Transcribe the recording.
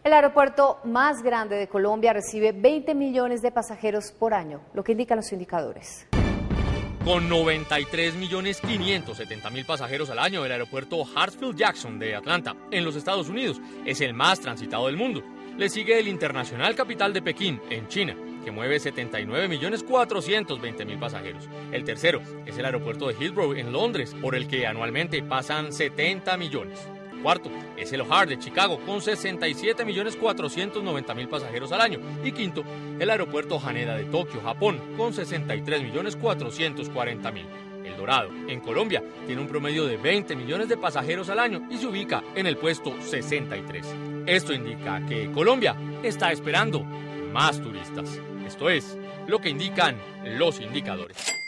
El aeropuerto más grande de Colombia recibe 20 millones de pasajeros por año, lo que indican los indicadores. Con 93.570.000 pasajeros al año, el aeropuerto Hartsfield-Jackson de Atlanta, en los Estados Unidos, es el más transitado del mundo. Le sigue el Internacional Capital de Pekín, en China, que mueve 79.420.000 pasajeros. El tercero es el aeropuerto de Heathrow, en Londres, por el que anualmente pasan 70 millones. Cuarto es el O'Hare de Chicago, con 67.490.000 pasajeros al año. Y quinto, el aeropuerto Haneda de Tokio, Japón, con 63.440.000. El Dorado, en Colombia, tiene un promedio de 20 millones de pasajeros al año y se ubica en el puesto 63. Esto indica que Colombia está esperando más turistas. Esto es lo que indican los indicadores.